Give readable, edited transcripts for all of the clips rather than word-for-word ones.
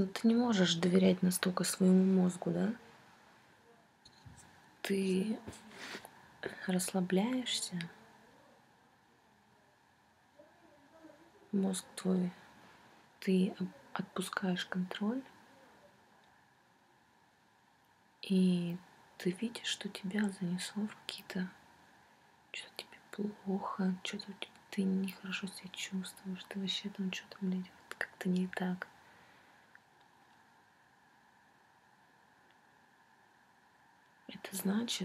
Ну, ты не можешь доверять настолько своему мозгу, да? Ты расслабляешься, мозг твой, ты отпускаешь контроль, и ты видишь, что тебя занесло в какие-то... Что-то тебе плохо, что-то ты нехорошо себя чувствуешь, ты вообще там что-то, блядь, вот как-то не так. Это значит,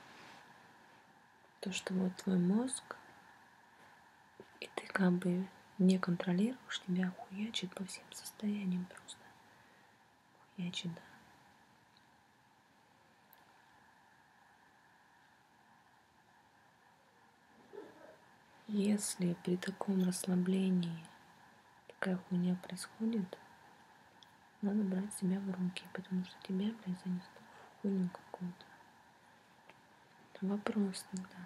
то, что вот твой мозг, и ты как бы не контролируешь, тебя хуячит по всем состояниям просто. Хуячит, да. Если при таком расслаблении такая хуйня происходит, надо брать себя в руки, потому что тебя, блядь, занесло в хуйню какую-то. Вопрос тогда.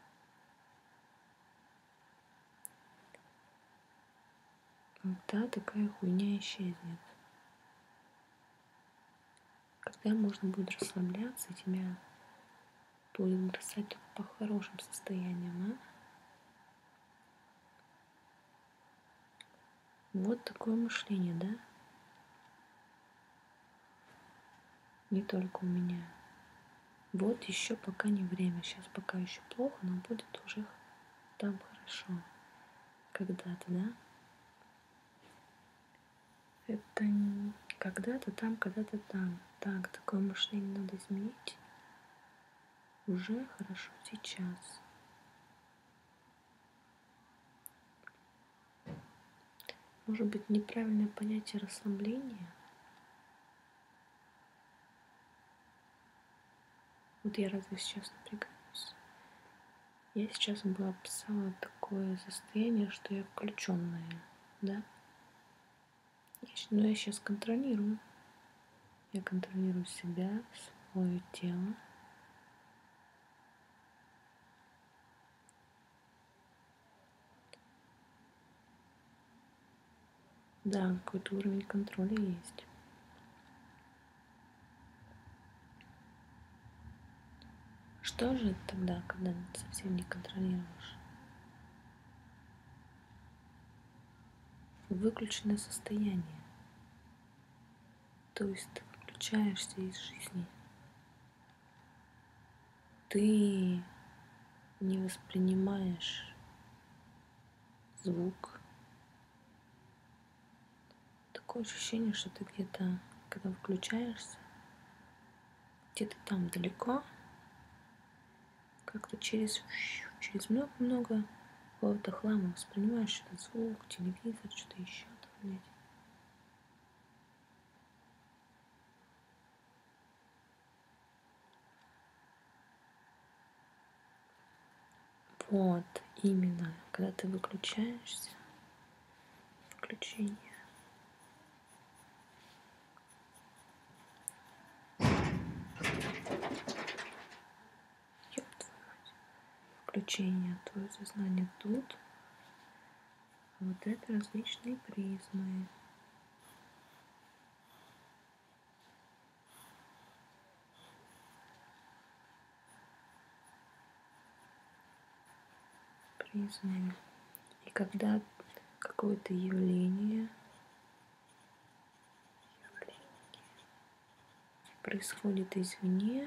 Когда такая хуйня исчезнет? Когда можно будет расслабляться, и тебя будет бросать только по хорошим состояниям, а? Вот такое мышление, да? Не только у меня. Вот еще пока не время. Сейчас пока еще плохо, но будет уже там хорошо. Когда-то, да? Это когда-то там, когда-то там. Так, такое мышление надо изменить. Уже хорошо сейчас. Может быть, неправильное понятие расслабления? Вот я разве сейчас напрягаюсь? Я сейчас бы описала такое состояние, что я включенная, да? Но я сейчас контролирую. Я контролирую себя, свое тело. Да, какой-то уровень контроля есть. Что же это тогда, когда совсем не контролируешь? Выключенное состояние. То есть ты выключаешься из жизни. Ты не воспринимаешь звук. Такое ощущение, что ты где-то, когда выключаешься, где-то там далеко, как-то через много-много какого-то хлама воспринимаешь этот звук, телевизор, что-то еще там, блядь. Вот, именно, когда ты выключаешься, включение. Ёб твою мать. Включение, твое сознание тут. А вот это различные призмы. Призмы. И когда какое-то явление происходит извне,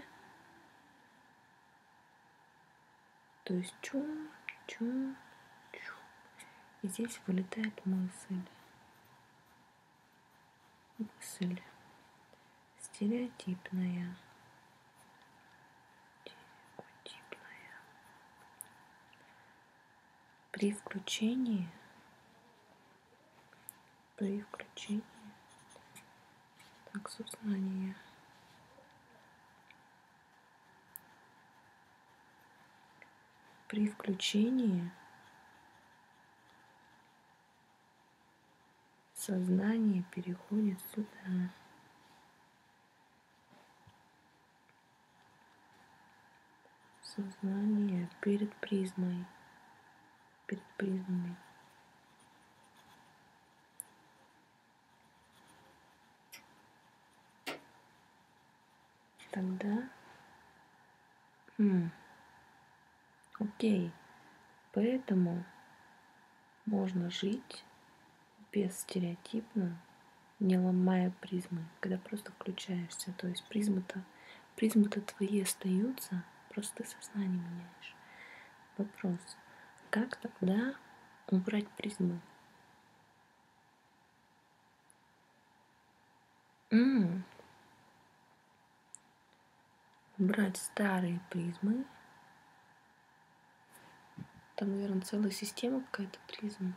то есть чум, чум, чум. И здесь вылетает мысль. Мысль стереотипная. Стереотипная. При включении так, сознание. При включении сознание переходит сюда. Сознание перед призмой. Перед призмой. тогда... Окей. Поэтому можно жить бесстереотипно, не ломая призмы, когда просто включаешься. То есть призмы-то твои остаются, просто ты сознание меняешь. Вопрос, как тогда убрать призмы? Убрать старые призмы. Там, наверное, целая система какая-то призм.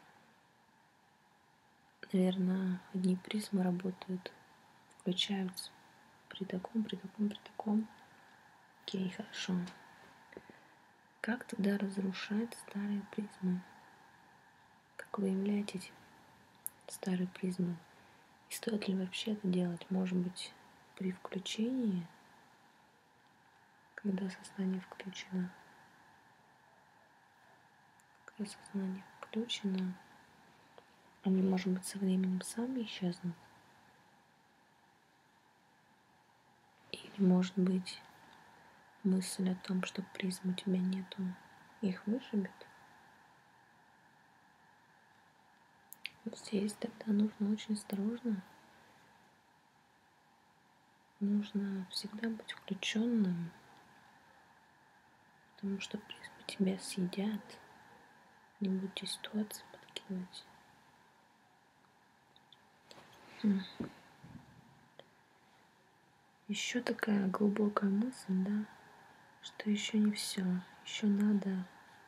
Наверное, одни призмы работают, включаются при таком. Окей, хорошо. Как тогда разрушать старые призмы? Как выявлять эти старые призмы? И стоит ли вообще это делать? Может быть, при включении, когда сознание включено? Когда сознание включено, они, может быть, со временем сами исчезнут? Или, может быть, мысль о том, что призм у тебя нету, их вышибет? Вот здесь тогда нужно очень осторожно. Нужно всегда быть включенным, потому что призмы тебя съедят. Не будете ситуации подкидывать. Еще такая глубокая мысль, да, что еще не все, еще надо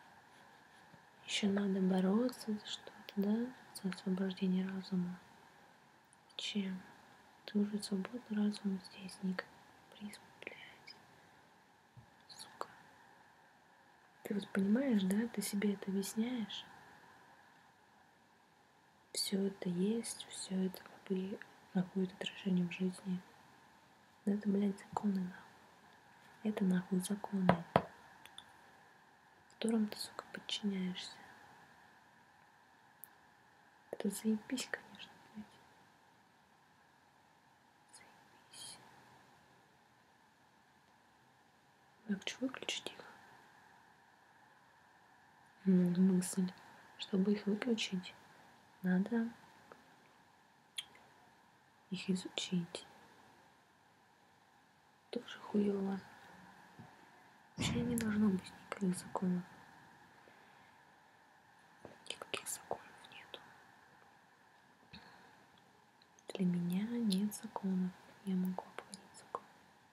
бороться за что-то, да, за освобождение разума. Чем? Ты уже свободный разум здесь, никак призм, блядь, сука. Ты вот понимаешь, да, ты себе это объясняешь? Все это есть, все это как бы находит отражение в жизни. Но это, блядь, законы, нахуй. Это, нахуй, законы, которым ты, сука, подчиняешься. Это заебись, конечно, блядь. Заебись. Я хочу выключить их. Мысль. Чтобы их выключить, надо их изучить. Тоже хуёво. Вообще не должно быть никаких законов. Никаких законов нету. Для меня нет законов. Я могу обходить закон.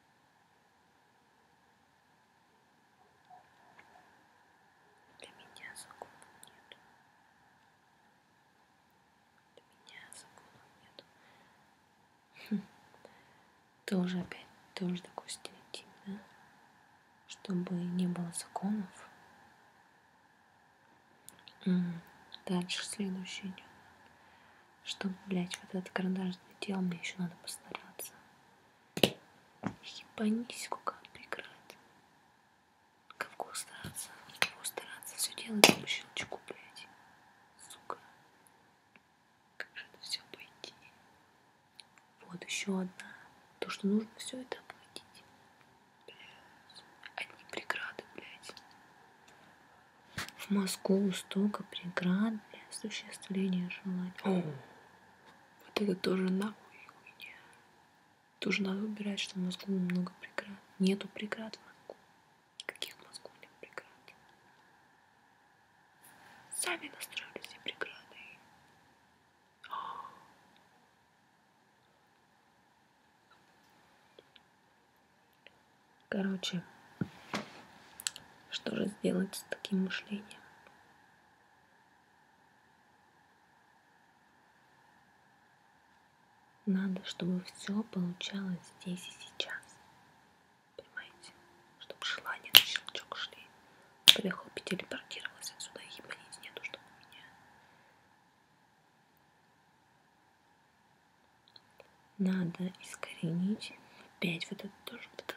Для меня законов нету. Для меня законов нету. Тоже опять, тоже такой стереотип, да? Чтобы не было законов. Дальше следующее идет. Чтобы, блядь, вот этот карандаш сделал, мне еще надо постараться. Ебанись, сколько преград. Кого стараться? Все делать по щелчку, блядь. Сука. Как же это все обойти? Вот еще одна. То, что нужно все это обойти. Блядь. Одни преграды, блядь. В мозгу столько преград для осуществления желаний. Вот это тоже нахуй хуйня. Тоже надо убирать, что в мозгу много преград. Нету преград в мозгу. Каких в мозгу нет преград? Сами настроили все преграды. Короче, что же сделать с таким мышлением? Надо, чтобы все получалось здесь и сейчас. Понимаете? Чтобы желания на щелчок шли. Когда хоппи телепортировалась отсюда, ебанить нету, чтобы меня. Надо искоренить опять вот это тоже, вот